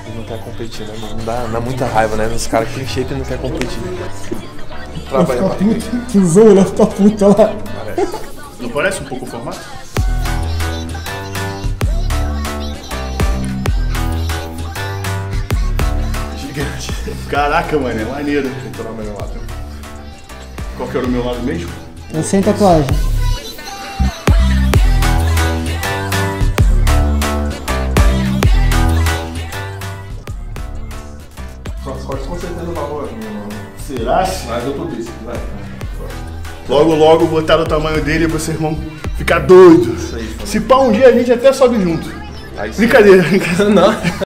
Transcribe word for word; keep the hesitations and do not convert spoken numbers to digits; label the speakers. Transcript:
Speaker 1: E não quer competir, né? Não dá, dá muita raiva, né? Os caras que tem shape e não quer competir. Trabalha pra
Speaker 2: puto. Cusão, ele vai ficar puto, olha lá.
Speaker 1: Parece.
Speaker 3: Não parece um pouco o formato? Gigante. Caraca, mano, é maneiro. Vou tirar o meu lado. Qual que era o meu lado mesmo?
Speaker 2: Eu sem tatuagem.
Speaker 1: Nossa, pode com certeza o valor.
Speaker 3: Será?
Speaker 1: Mas eu tô desse, vai.
Speaker 3: Logo, logo botar o tamanho dele e vocês vão ficar doidos. Se pá, um dia a gente até sobe junto.
Speaker 1: Aí sim.
Speaker 3: Brincadeira, brincadeira.
Speaker 1: Não.